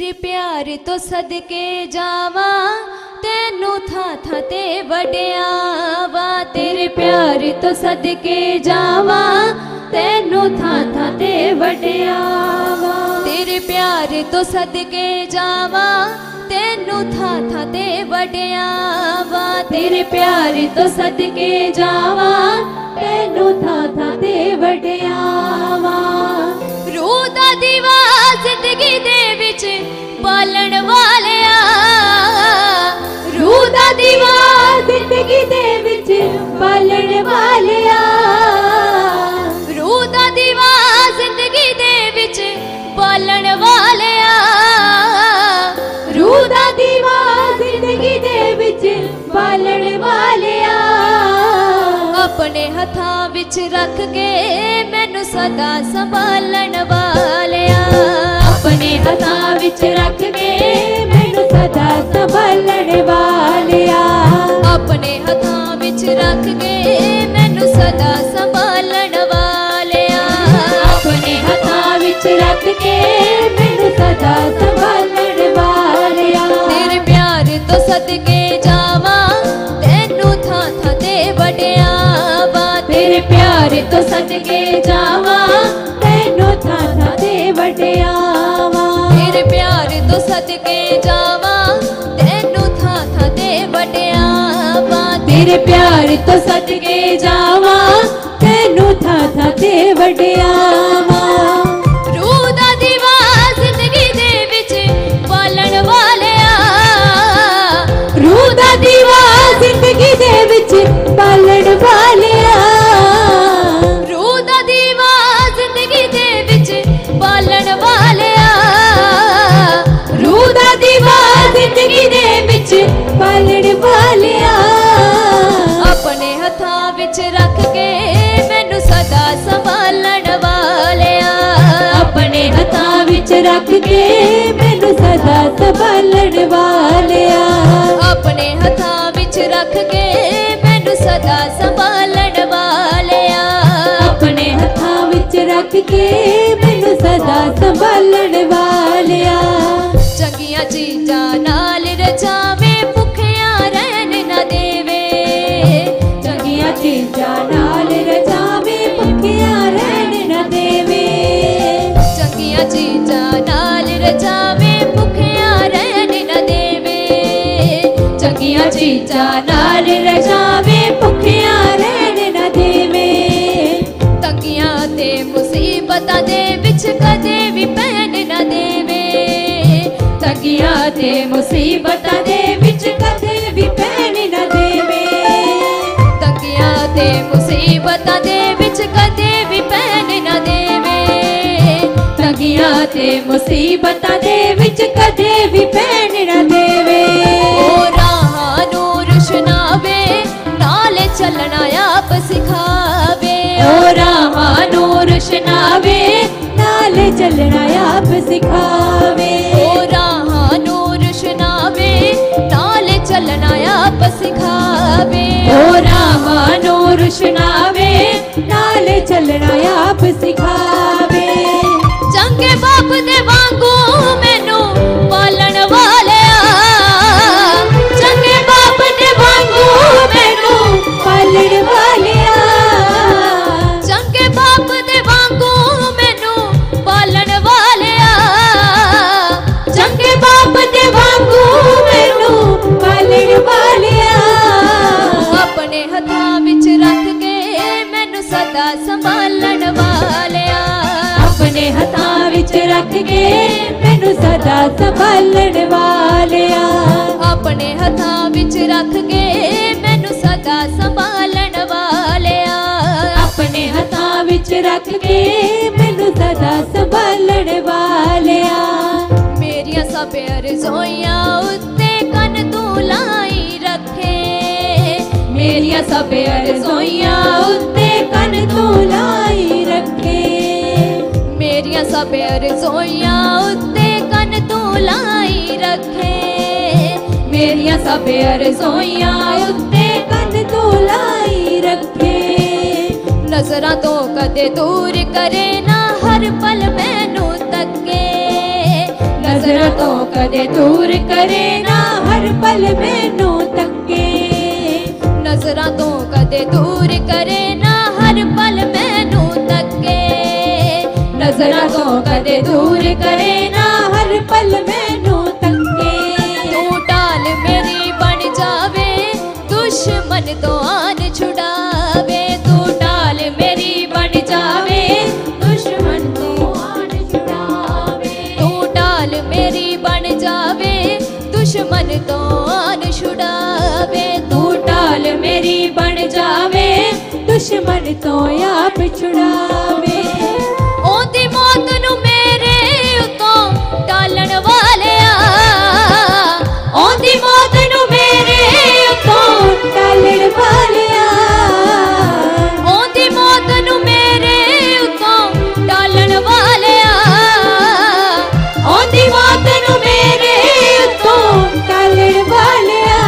तेरे प्यार तो सदके जावा तेनू था ते वड्यावा। तेरे प्यार तो सदके जावा तेनू था ते वड्यावा। तेरे प्यार तो सदके जावा तेनू था ते वड्यावा। तेरे प्यार तो सदके जावा तेनू था ते वड्यावा। रूह दा दीवा जिंदगी दे विच बालण वालिया। रूह दा दीवा जिंदगी दे विच बालण वालिया। रूह दा दीवा जिंदगी दे विच बालण वालिया। रूह दा दीवा जिंदगी दे विच बालण वालिया। अपने हथां विच रख के मैनू सदा संभालण वालिया। अपने हथां विच रख के मैनू सदा संभालण वालिया। अपने हथां विच रख के मैनू सदा संभालण वालिया। अपने हथां विच रख के मैनू सदा संभालण वालिया। तेरे प्यार तो सदके जावा तेनू था ते वड्यावा। तेरे प्यार तो सदके जावा तेनू था ते वड्यावा। तेरे प्यार तो सदके जावा तेनू था ते वड्यावा। तेरे प्यार तो सदके जावा तेनू था ते वड्यावा। रूह दा दीवा जिंदगी दे विच बालण वालिया। रूह दा दीवा जिंदगी दे विच बालण वालिया। रूह दा दीवा जिंदगी दे विच बालण वालिया। रूह दा दीवा जिंदगी दे विच बालण वालिया। अपने हथां विच रख के मैनू सदा संभालण वालिया। अपने हथां विच रख के मैनू सदा संभालण वालिया। अपने हथां विच रख के मैनू सदा संभालण वालिया। अपने हथां विच रख के मैनू सदा संभालण वालिया। चंगियां चीजां नाल रचावे भुखियां रहन ना देवे। चंगियां चीजां नाल रचावे भुखियां रहन ना देवे। चंगियां चीजां नाल रचावे भुखियां रहन ना देवे। चंगियां चीजां नाल रचावे भुखियां रहन ना देवे। तंगियां ते मुसीबतां दे विच कदे भी पैन ना देवे। तंगियां ते मुसीबतां दे विच कदे भी पैन ना देवे। तंगियां ते मुसीबतां दे विच कदे भी पैन ना देवे। तंगियां ते मुसीबतां दे विच कदे भी पैन ना देवे। ओ राहां नूं रुशनावे नाले चलना आप सिखावे। ओ राहां नूं रुशनावे नाले चलना आप सिखावे। ओ राहां नूं रुशनावे नाले चलना आप सिखावे। ओ राहां नूं रुशनावे नाले चलना आप सिखावे। चंगे बाप दे वांगू मैनू पालण वालिया। चंगे बाप दे वांगू मैनू पालण वालिया। चंगे बाप दे वांगू मैनू पालण वालिया। चंगे बाप दे वांगू मैनू पालण वालिया। अपने हथां विच रख के मैनू सदा संभालण वालिया। अपने हथां विच रख के मैनू सदा संभालण वालिया। अपने हथां विच रख के मैनू सदा संभालण वालिया। अपने हथां विच रख के मैनू सदा संभालण वालिया। मेरियां सब रज़ोइयां उत्ते कन तू लाई रखे। मेरियां सब रज़ोइयां उत्ते कन तू लाई रखे। मेरियां सब रज़ोइयां उत्ते कन तू लाई रखे। मेरियां सब रज़ोइयां उत्ते कन तू लाई रखे। नजरां तो कदे दूर करे ना हर पल मैनू तके। नज़रां तो कदे दूर करे ना हर पल मैनू तके नज़रां तो कदे दूर करे ना हर पल मैनू तके नज़रां तो कदे दूर करे ना हर पल मैनू तके तू ढाल मेरी बन जावे दुश्मन तो आन छुड़ावे तू ढाल मेरी बन जावे दुश्मन तो आन छुड़ावे तू ढाल मेरी बन जावे दुश्मन तो आन छुड़ावे तू ढाल मेरी बन जावे दुश्मन तो आप छुड़ावे ओंदी मौत नू मेरे उतों टालण वालिया ओंदी मौत नू मेरे उतों टालण वालिया ओंदी मौत नू मेरे उतों टालण वालिया ओंदी मौत नू मेरे उतों टालण वालिया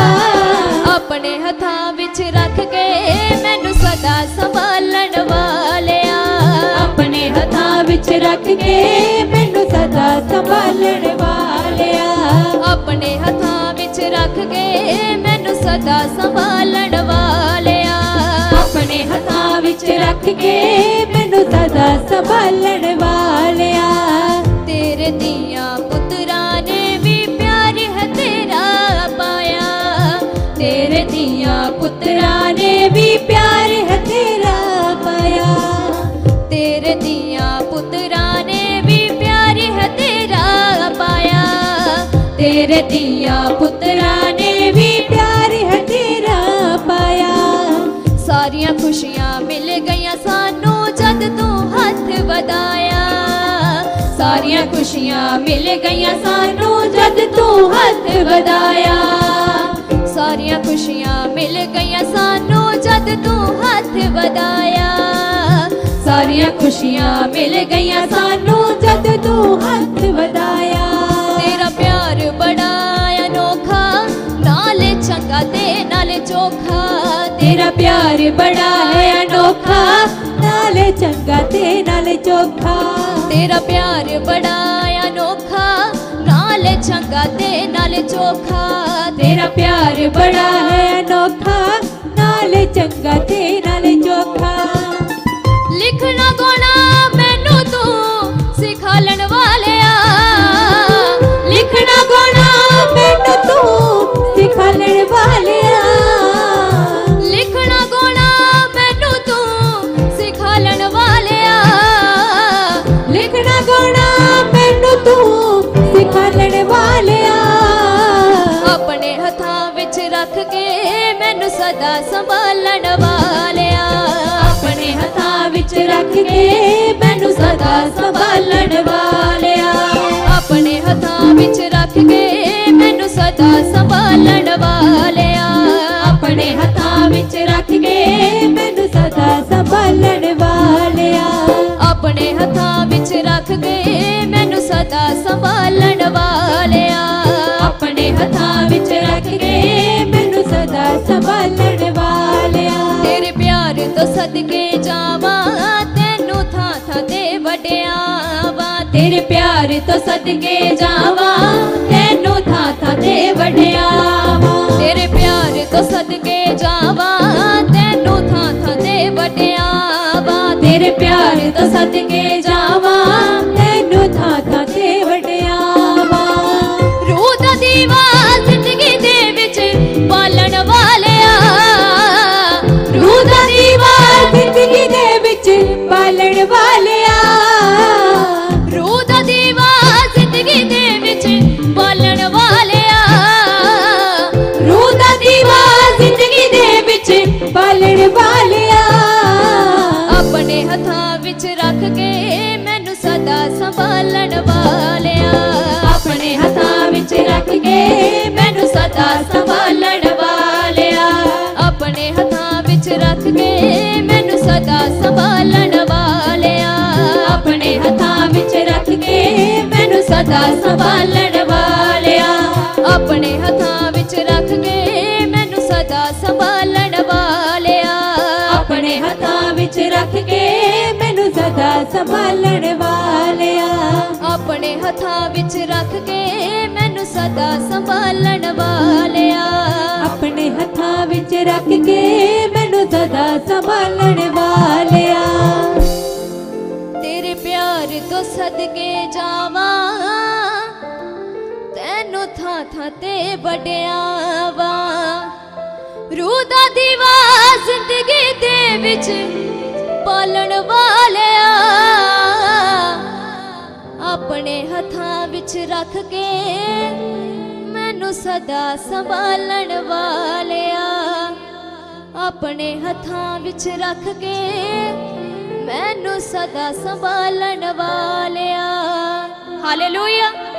अपने हथां विच रख के मैनू सदा संभालण वालिया अपने हथां विच रख के मैनू सदा संभालण वालिया अपने हथां विच रख के मैनू सदा संभालण वालिया अपने हथां विच रख के मैनू सदा संभालण वालिया तेरे दियां पुत्रां ने भी प्यार है तेरा पाया तेरे दियां पुत्रां ने भी प्यार है तेरा पाया तेरे दियां पुत्रां ने भी प्यार है तेरा पाया तेरे दियां पुत्रां ने भी प्यार है तेरा पाया सारियां खुशियां मिल गईयां सानू जद तू हथ वधाया सारियां खुशियां मिल गईयां सानू जद तू हथ वधाया सारियां खुशियां मिल गईयां सानू जद तू हथ वधाया सारियां खुशियां मिल गईयां सानू जद तू हथ वधाया तेरा प्यार बड़ा अनोखा नाले चंगा ते नाले चोखा तेरा प्यार बड़ा है अनोखा नाले चंगा ते नाले चोखा तेरा प्यार बड़ा अनोखा नाले चंगा ते नाले चोखा तेरा प्यार बड़ा है अनोखा नाले चंगा ते नाले चोखा लिखना गाना मैनू तू सिखालण वालिया लिखना गाना मैनू तू सिखालण वालिया लिखना गाना मैनू तू सिखालण वालिया लिखना गाना मैनू तू सिखालण वालिया अपने हथां विच रख के मैनू सदा संभालण वालिया अपने हथां विच रख के मैनू सदा संभालण वालिया अपने हथां विच रख के मैनू सदा संभालण वालिया अपने हथां विच रख के मैनू सदा संभालण वालिया अपने हथां विच रख के मैनू सदा संभालण वालिया अपने हथां विच रख के मैनू सदा संभालण वालिया तेरे प्यार तो सदके जावां तैनू थां थां ते वड्यावां तेरे प्यार तो सदके जावां तैनू थां थां ते वड्यावां तेरे प्यार तो सदके जावां तैनू थां थां ते वड्यावां तेरे प्यार तो सदके जावां तैनू थां थां ते वड्यावां रूह दा दीवा जिंदगी दे विच बालण वालिया रूह दा दीवा जिंदगी दे विच बालण वालिया रूह दा दीवा जिंदगी दे विच बालण वालिया रूह दा दीवा जिंदगी दे विच बालण वालिया अपने हथां विच रख के मैनू हत्थां विच रख के मैनू सदा संभालण वालिया अपने हत्थां विच रख के मैनू सदा संभालण वालिया तेरे प्यार तो सदके जावा तैनू थां थां ते बड़ियावा रूह दा दीवा जिंदगी दे विच पालण वालिया अपने हत्थां विच रख के मैनू सदा संभालण वालिया अपने हत्थां विच रख के मैनू सदा संभालण वालिया हालेलुया।